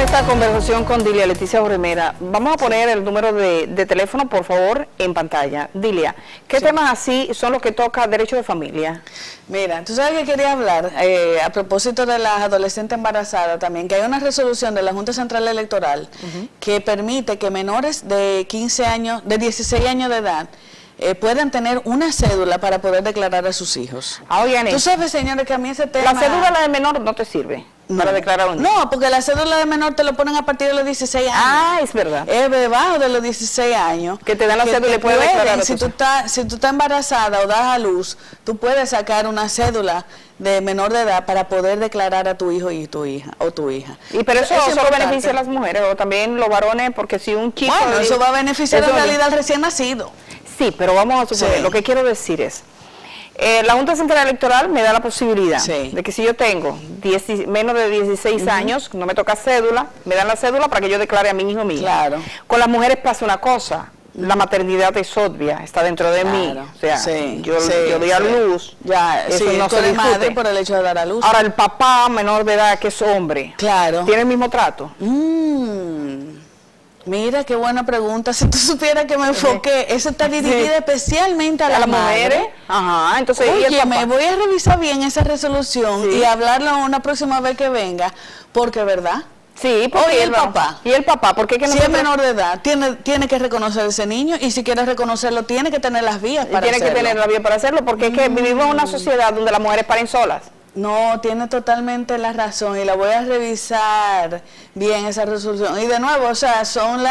esta conversación con Dilia Leticia Borremera. Vamos a poner el número de teléfono, por favor, en pantalla. Dilia, ¿qué temas así son los que toca derecho de familia? Mira, tú sabes que quería hablar a propósito de las adolescentes embarazadas también, que hay una resolución de la Junta Central Electoral que permite que menores de 15 años, de 16 años de edad, puedan tener una cédula para poder declarar a sus hijos. Oigan, tú sabes, señores, que a mí ese tema... La cédula de menor no te sirve para declarar un niño. No, porque la cédula de menor te lo ponen a partir de los 16 años. Ah, es verdad. Es debajo de los 16 años. Que te dan la cédula y puedes declarar. Si tú estás embarazada o das a luz, tú puedes sacar una cédula de menor de edad para poder declarar a tu hijo y tu hija o tu hija. Y pero eso solo beneficia a las mujeres o también los varones, porque si un chico... Bueno, eso va a beneficiar en realidad al recién nacido. Sí, pero vamos a suponer, lo que quiero decir es, la Junta Central Electoral me da la posibilidad de que si yo tengo menos de 16 años, no me toca cédula, me dan la cédula para que yo declare a mi hijo mío. Claro. Con las mujeres pasa una cosa, la maternidad es obvia, está dentro de mí, o sea, yo doy a luz, eso no se discute. Madre por el hecho de dar a luz. Ahora, el papá menor de edad, que es hombre, ¿tiene el mismo trato? Mira, qué buena pregunta. Si tú supieras que me enfoqué, eso está dirigido especialmente a las mujeres. Ajá, entonces, oye, me voy a revisar bien esa resolución y hablarlo una próxima vez que venga, porque, ¿verdad? Sí, porque el papá. ¿Y el papá? ¿Por qué que no? Si es menor de edad, tiene que reconocer ese niño, y si quiere reconocerlo, tiene que tener las vías para hacerlo. Tiene que tener las vías para hacerlo, porque es que vivimos en una sociedad donde las mujeres paren solas. No, tiene totalmente la razón, y la voy a revisar bien esa resolución. Y de nuevo, o sea, son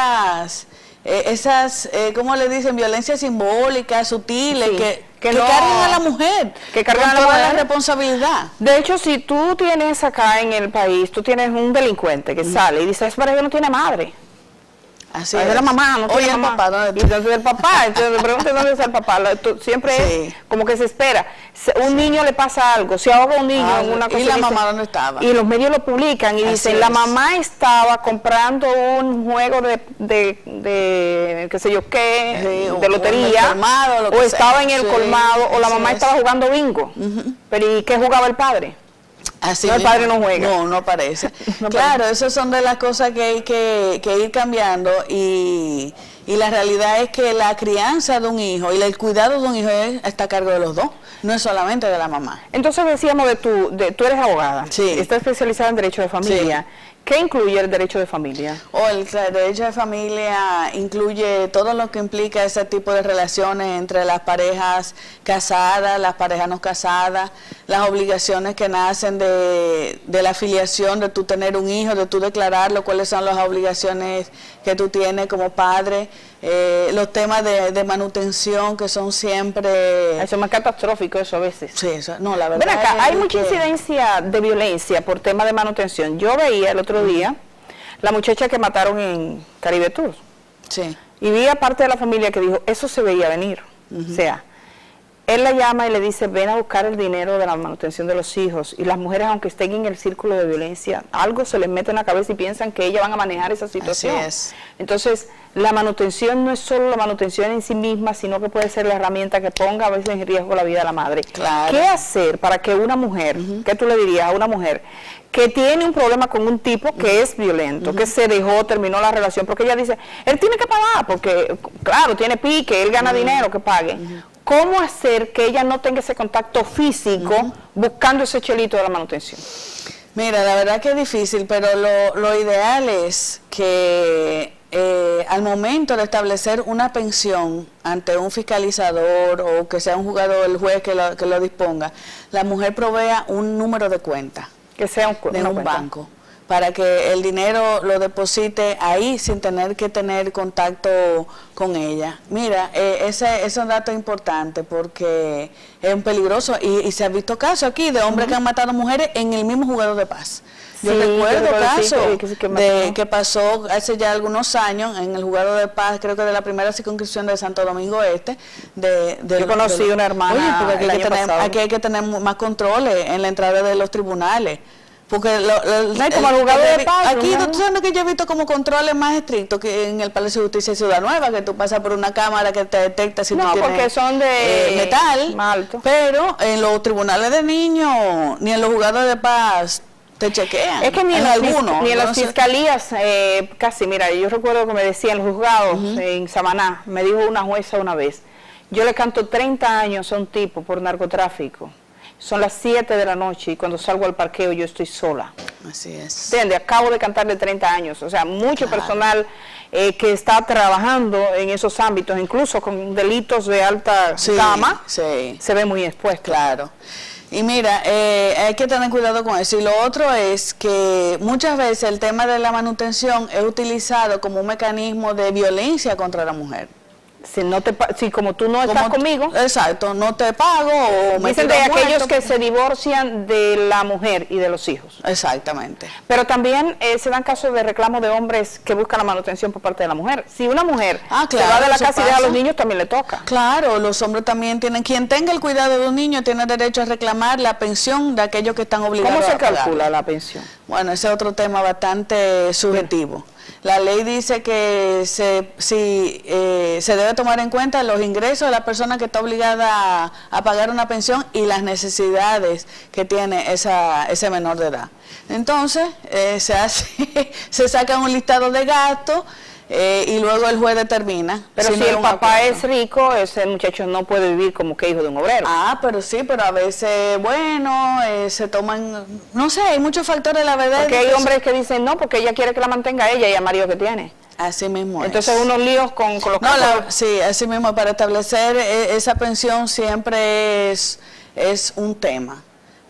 esas, ¿cómo le dicen? Violencias simbólicas, sutiles, que cargan a la mujer, que cargan a toda la responsabilidad. De hecho, si tú tienes acá en el país, tú tienes un delincuente que sale y dice, es para que no tiene madre. Así es. La mamá, no tiene mamá. Papá, ¿dónde y entonces el papá, entonces me pregunté dónde está el papá. Siempre es como que se espera. Un niño le pasa algo, se ahoga un niño en una cosa. ¿Y la mamá dónde estaba? Y los medios lo publican y dicen, la mamá estaba comprando un juego de qué sé yo qué, de lotería, o estaba en el colmado, o la mamá estaba jugando bingo. Pero ¿y qué jugaba el padre? Así no, el padre no juega. No parece. Claro, esas son de las cosas que hay que ir cambiando, y la realidad es que la crianza de un hijo y el cuidado de un hijo está a cargo de los dos, no es solamente de la mamá. Entonces decíamos tú eres abogada, estás especializada en derecho de familia. ¿Qué incluye el derecho de familia? El derecho de familia incluye todo lo que implica ese tipo de relaciones entre las parejas casadas, las parejas no casadas, las obligaciones que nacen de la afiliación, de tú tener un hijo, de tú declararlo, cuáles son las obligaciones que tú tienes como padre, los temas de manutención que son siempre... Eso es más catastrófico eso a veces. Sí, eso, no, la verdad. Ven acá, hay mucha incidencia de violencia por tema de manutención. Yo veía el otro día la muchacha que mataron en Caribe Tour. Sí. Y vi a parte de la familia que dijo, eso se veía venir. O sea, él la llama y le dice, ven a buscar el dinero de la manutención de los hijos. Y las mujeres, aunque estén en el círculo de violencia, algo se les mete en la cabeza y piensan que ellas van a manejar esa situación. Así es. Entonces, la manutención no es solo la manutención en sí misma, sino que puede ser la herramienta que ponga a veces en riesgo la vida de la madre. Claro. ¿Qué hacer para que una mujer, qué tú le dirías a una mujer que tiene un problema con un tipo que es violento, que se dejó, terminó la relación, porque ella dice, él tiene que pagar, porque claro, tiene pique, él gana dinero, que pague? ¿Cómo hacer que ella no tenga ese contacto físico buscando ese chelito de la manutención? Mira, la verdad que es difícil, pero lo ideal es que al momento de establecer una pensión ante un fiscalizador o que sea un jugador, el juez que lo disponga, la mujer provea un número de cuenta. Que sea de un banco, para que el dinero lo deposite ahí sin tener que tener contacto con ella. Mira, ese es un dato importante porque es un peligroso, y se han visto casos aquí de hombres que han matado mujeres en el mismo juzgado de paz. Yo recuerdo casos que pasó hace ya algunos años en el juzgado de paz, creo que de la primera circunscripción de Santo Domingo Este. Yo conocí una hermana. Oye, porque aquí hay que tener más controles en la entrada de los tribunales. Porque como el juzgado de paz, aquí tú sabes que yo he visto como controles más estrictos que en el Palacio de Justicia de Ciudad Nueva, que tú pasas por una cámara que te detecta si tú tienes porque son de metal, pero en los tribunales de niños ni en los juzgados de paz te chequean. Es que ni en las fiscalías, casi, mira, yo recuerdo que me decían los juzgados en Samaná, me dijo una jueza una vez, yo le canto 30 años a un tipo por narcotráfico. Son las 7 de la noche y cuando salgo al parqueo yo estoy sola. Así es. ¿Entiendes? Acabo de cantarle 30 años. O sea, mucho personal que está trabajando en esos ámbitos, incluso con delitos de alta gama, se ve muy expuesto. Claro. Y mira, hay que tener cuidado con eso. Y lo otro es que muchas veces el tema de la manutención es utilizado como un mecanismo de violencia contra la mujer. Si como tú no estás conmigo. Exacto, no te pago o me dicen de aquellos que se divorcian de la mujer y de los hijos. Exactamente. Pero también se dan casos de reclamo de hombres que buscan la manutención por parte de la mujer. Si una mujer se va de la casa y deja a los niños, también le toca. Claro, los hombres también tienen, quien tenga el cuidado de un niño tiene derecho a reclamar la pensión de aquellos que están obligados a pagar. ¿Cómo se calcula la pensión? Bueno, ese es otro tema bastante subjetivo. La ley dice que se debe tomar en cuenta los ingresos de la persona que está obligada a pagar una pensión y las necesidades que tiene ese menor de edad. Entonces, se saca un listado de gastos y luego el juez determina. Pero si el papá es rico, ese muchacho no puede vivir como que hijo de un obrero. Pero sí, pero a veces, bueno, se toman, no sé, hay muchos factores, la verdad. Porque hay hombres que dicen, no, porque ella quiere que la mantenga ella y el marido que tiene. Así mismo. Entonces unos líos con los casos. Sí, así mismo, para establecer esa pensión siempre es un tema.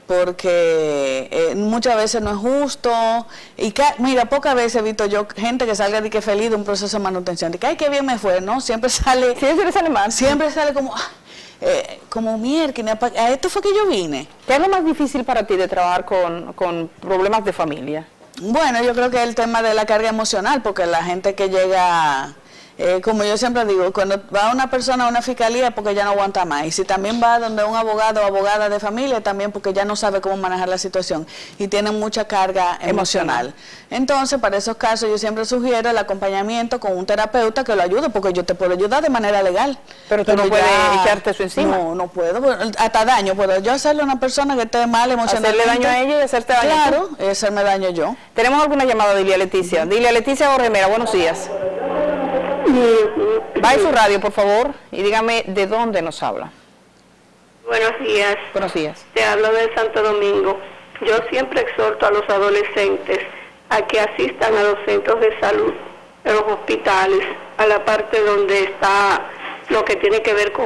Porque muchas veces no es justo y mira, pocas veces he visto yo gente que salga de que feliz de un proceso de manutención, de que ay, qué bien me fue, ¿no? Siempre sale mal. Siempre sale como mierda, a esto fue que yo vine. ¿Qué es lo más difícil para ti de trabajar con problemas de familia? Bueno, yo creo que es el tema de la carga emocional, porque la gente que llega... como yo siempre digo, cuando va una persona a una fiscalía es porque ya no aguanta más, y si también va donde un abogado o abogada de familia también porque ya no sabe cómo manejar la situación y tiene mucha carga emocional. Entonces, para esos casos yo siempre sugiero el acompañamiento con un terapeuta que lo ayude, porque yo te puedo ayudar de manera legal. Pero tú no puedes echarte eso encima. No puedo, hasta daño puedo yo hacerle a una persona que esté mal emocionalmente. Hacerle daño a ella y hacerte daño. Claro, y hacerme daño yo. Tenemos alguna llamada de Dilia Leticia. Dilia Leticia Borremera, buenos días. Vaya su radio, por favor, y dígame de dónde nos habla. Buenos días. Buenos días. Te hablo de Santo Domingo. Yo siempre exhorto a los adolescentes a que asistan a los centros de salud, a los hospitales, a la parte donde está lo que tiene que ver con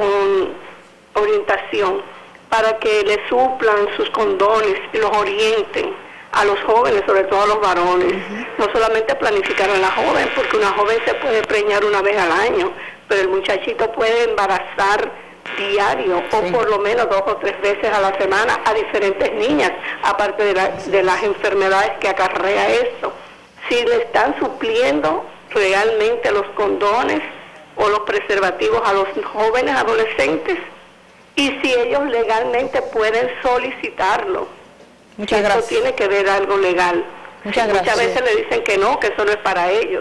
orientación, para que les suplan sus condones y los orienten a los jóvenes, sobre todo a los varones. No solamente planificar a la joven, porque una joven se puede preñar una vez al año, pero el muchachito puede embarazar diario o por lo menos 2 o 3 veces a la semana a diferentes niñas, aparte de las enfermedades que acarrea esto. Si le están supliendo realmente los condones o los preservativos a los jóvenes adolescentes y si ellos legalmente pueden solicitarlo. Muchas gracias. Esto tiene que ver algo legal. Muchas gracias. Muchas veces le dicen que no, que eso no es para ellos.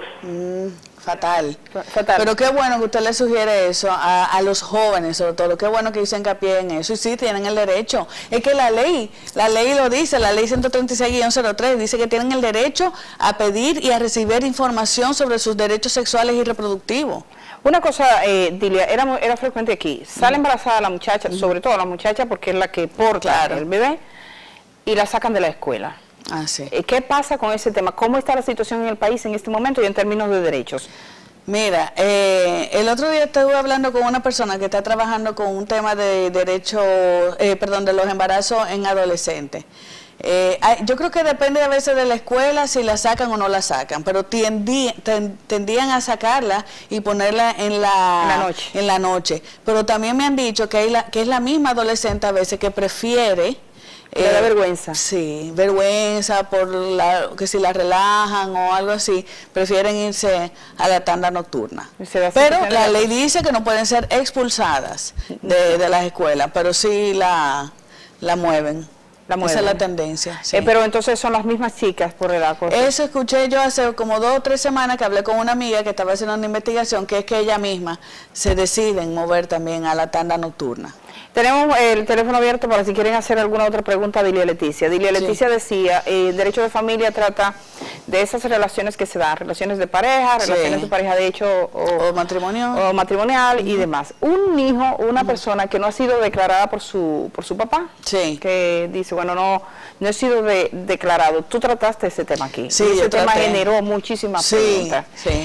Fatal. Pero qué bueno que usted le sugiere eso a los jóvenes, sobre todo. Qué bueno que hizo hincapié en eso. Y sí, tienen el derecho. Es que la ley lo dice, la ley 136-03, dice que tienen el derecho a pedir y a recibir información sobre sus derechos sexuales y reproductivos. Una cosa, Dilia, era frecuente aquí. Sale embarazada la muchacha, sobre todo la muchacha, porque es la que porta el bebé, y la sacan de la escuela. Sí. ¿Qué pasa con ese tema? ¿Cómo está la situación en el país en este momento y en términos de derechos? Mira, el otro día estuve hablando con una persona que está trabajando con un tema de derecho, de los embarazos en adolescentes. Yo creo que depende a veces de la escuela si la sacan o no la sacan, pero tendían a sacarla y ponerla en la noche. Pero también me han dicho que es la misma adolescente a veces que prefiere... Le da vergüenza. Sí, vergüenza que si la relajan o algo así, prefieren irse a la tanda nocturna. Pero la ley dice que no pueden ser expulsadas de las escuelas, pero sí la mueven. Esa es la tendencia. Sí. Pero entonces son las mismas chicas por el acoso. Eso escuché yo hace como 2 o 3 semanas que hablé con una amiga que estaba haciendo una investigación, que es que ella misma se deciden mover también a la tanda nocturna. Tenemos el teléfono abierto para si quieren hacer alguna otra pregunta a Dilia Leticia. Dilia Leticia decía, el derecho de familia trata de esas relaciones que se dan, relaciones de pareja, relaciones de pareja de hecho o matrimonial y demás. Un hijo, una persona que no ha sido declarada por su papá, que dice, bueno, no he sido declarado. Tú trataste ese tema aquí. Sí, ese tema generó muchísimas preguntas.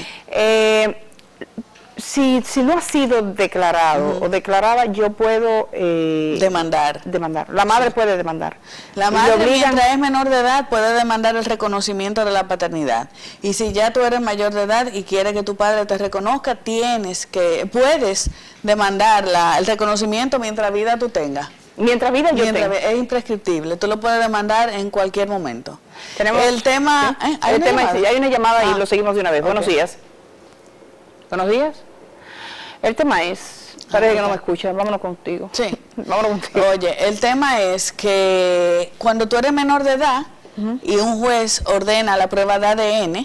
Si no ha sido declarado o declarada, yo puedo demandar. La madre puede demandar. La madre, mientras es menor de edad, puede demandar el reconocimiento de la paternidad. Y si ya tú eres mayor de edad y quieres que tu padre te reconozca, puedes demandar el reconocimiento mientras vida tú tengas. Mientras vida yo tenga. Es imprescriptible. Tú lo puedes demandar en cualquier momento. Tenemos el tema... ¿sí? Hay una llamada y lo seguimos de una vez. Buenos días. Buenos días. El tema es, parece que no me escuchas, vámonos contigo. Sí. Vámonos contigo. Oye, el tema es que cuando tú eres menor de edad y un juez ordena la prueba de ADN,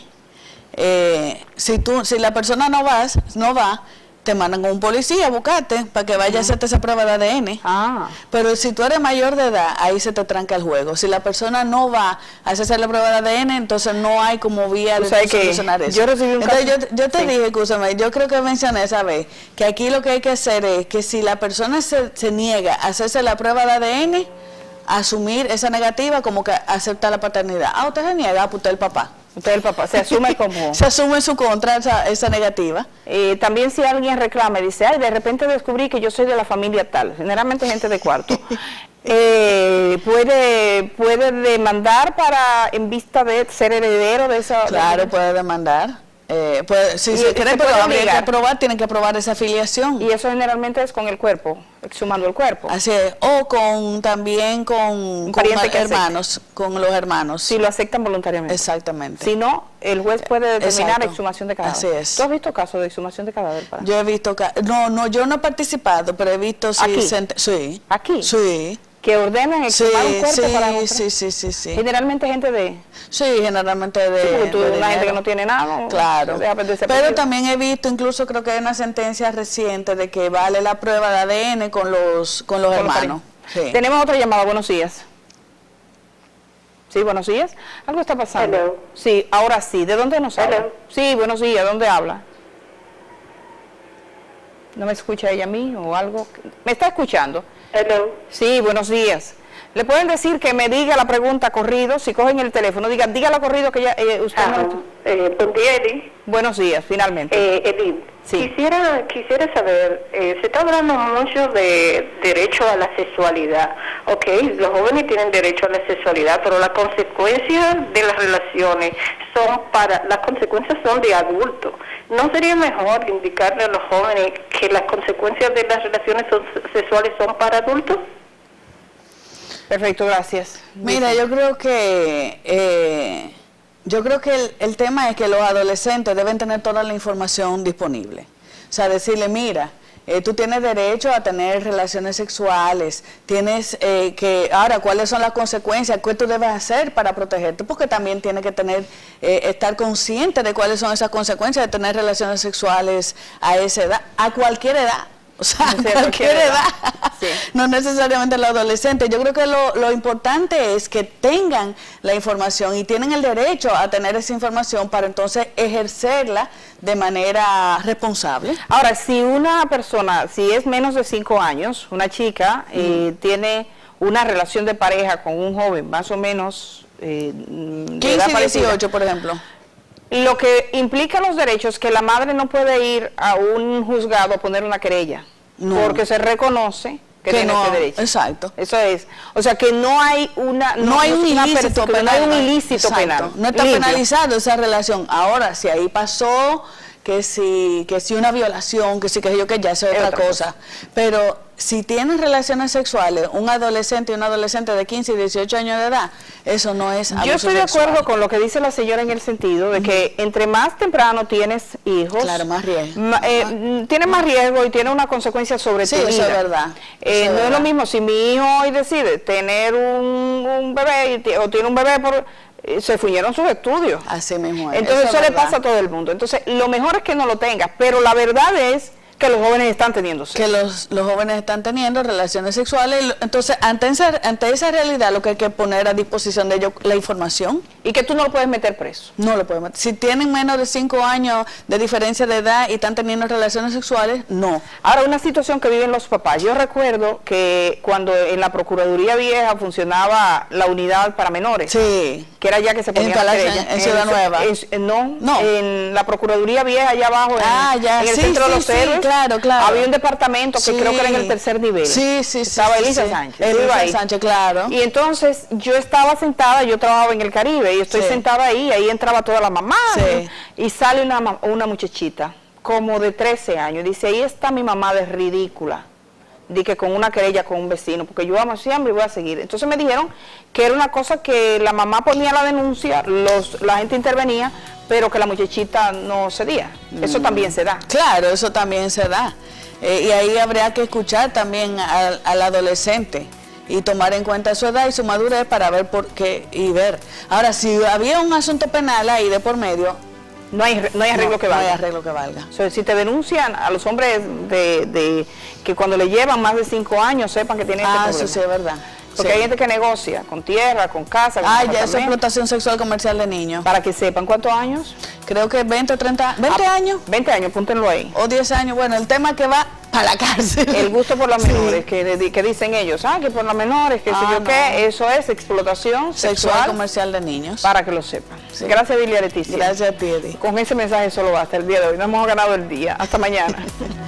si la persona no va, te mandan con un policía a buscarte para que vaya a hacerte esa prueba de ADN. Pero si tú eres mayor de edad, ahí se te tranca el juego. Si la persona no va a hacerse la prueba de ADN, entonces no hay como vía de solucionar eso. Yo recibí un caso. Yo te dije, escúchame, yo creo que mencioné esa vez, que aquí lo que hay que hacer es que si la persona se niega a hacerse la prueba de ADN, asumir esa negativa como que acepta la paternidad. Usted se niega, pues usted es el papá. Usted el papá, se asume como... se asume en su contra esa negativa. También si alguien reclama y dice, ay, de repente descubrí que yo soy de la familia tal, generalmente gente de cuarto, puede demandar en vista de ser heredero de esa... Claro, puede demandar. Si se quiere probar, tienen que probar esa afiliación. Y eso generalmente es con el cuerpo, exhumando el cuerpo. Así es, o también con hermanos, con los hermanos. Si lo aceptan voluntariamente. Exactamente. Si no, el juez puede determinar exhumación de cadáver. Así es. ¿Tú has visto casos de exhumación de cadáver? Yo he visto yo no he participado, pero he visto... ¿Aquí? ¿Aquí? Sí. Que ordenan exhumar un cuerpo para mostrar. Sí. Generalmente gente de... Sí, generalmente de... Sí, porque tú eres una gente que no tiene nada, ¿no? Claro. Pero también he visto, incluso creo que hay una sentencia reciente de que vale la prueba de ADN con los hermanos. Sí. Tenemos otra llamada, buenos días. Sí, buenos días. ¿Algo está pasando? Hello. Sí, ahora sí. ¿De dónde nos habla? Sí, buenos días. ¿Dónde habla? ¿No me escucha ella a mí o algo? ¿Me está escuchando? Hello. Sí, buenos días. ¿Le pueden decir que me diga la pregunta corrido? Si cogen el teléfono, dígalo corrido que usted buen día, Edith. Buenos días, finalmente. Edith, quisiera saber, se está hablando mucho de derecho a la sexualidad. Ok, los jóvenes tienen derecho a la sexualidad, pero las consecuencias de las relaciones las consecuencias son de adultos. ¿No sería mejor indicarle a los jóvenes que las consecuencias de las relaciones sexuales son para adultos? Perfecto, gracias. Mira, yo creo que el tema es que los adolescentes deben tener toda la información disponible. O sea, decirle, mira, tú tienes derecho a tener relaciones sexuales, tienes ahora, ¿cuáles son las consecuencias? ¿Qué tú debes hacer para protegerte? Porque también tienes que estar consciente de cuáles son esas consecuencias de tener relaciones sexuales a esa edad, a cualquier edad. O sea, cualquier edad, no necesariamente los adolescentes. Yo creo que lo importante es que tengan la información y tienen el derecho a tener esa información para entonces ejercerla de manera responsable. Ahora, si una persona, si es menos de 5 años, una chica tiene una relación de pareja con un joven más o menos 15 y 18, por ejemplo. Lo que implica los derechos es que la madre no puede ir a un juzgado a poner una querella, porque se reconoce que tiene ese derecho. Exacto. Eso es. O sea que no hay un ilícito penal. No está penalizado esa relación. Ahora, si ahí pasó que si una violación, que ya eso es otra cosa. Pero si tienen relaciones sexuales, un adolescente y una adolescente de 15 y 18 años de edad, eso no es abuso Yo estoy de acuerdo con lo que dice la señora en el sentido de que entre más temprano tienes hijos, claro, más riesgo. Tienes más riesgo y tiene una consecuencia sobre tu vida. Eso es verdad. No es lo mismo si mi hijo hoy decide tener un bebé o tiene un bebé se fuñeron sus estudios. Así mismo es. Entonces eso le pasa a todo el mundo. Entonces lo mejor es que no lo tengas, pero la verdad es Que los jóvenes están teniendo sexo. Que los jóvenes están teniendo relaciones sexuales. Entonces, ante esa realidad, lo que hay que poner a disposición de ellos la información. Y que tú no lo puedes meter preso. No lo puedes meter. Si tienen menos de 5 años de diferencia de edad y están teniendo relaciones sexuales, no. Ahora, una situación que viven los papás. Yo recuerdo que cuando en la Procuraduría Vieja funcionaba la unidad para menores. Sí. Que era ya que se ponía la querella. En Ciudad Nueva. No, en la Procuraduría Vieja, allá abajo, en el Centro de los Héroes. Claro. Había un departamento que creo que era en el tercer nivel. Sí. Estaba Elisa Sánchez. Elisa Sánchez, claro. Y entonces yo estaba sentada, yo trabajaba en el Caribe y estoy sentada ahí entraba toda la mamá. Y sale una muchachita como de 13 años. Dice, ahí está mi mamá de ridícula. Dice, con una querella con un vecino, porque yo amo siempre y voy a seguir. Entonces me dijeron que era una cosa que la mamá ponía la denuncia, la gente intervenía, pero que la muchachita no cedía. Eso también se da. Claro, eso también se da. Y ahí habría que escuchar también al adolescente y tomar en cuenta su edad y su madurez para ver por qué y ver. Ahora, si había un asunto penal ahí de por medio, no hay arreglo que valga. No hay arreglo que valga. O sea, si te denuncian a los hombres que cuando le llevan más de 5 años sepan que tienen este problema. Eso sí es verdad. Porque hay gente que negocia con tierra, con casa, con ya es explotación sexual comercial de niños. Para que sepan, ¿cuántos años? Creo que 20 o 30, 20 años. 20 años, apúntenlo ahí. O 10 años, bueno, el tema que va para la cárcel. El gusto por las menores, que dicen ellos, que por las menores, que sé yo qué, eso es explotación sexual comercial de niños. Para que lo sepan. Gracias, Dilia Leticia. Gracias a ti, Eddie. Con ese mensaje solo basta el día de hoy. No hemos ganado el día. Hasta mañana.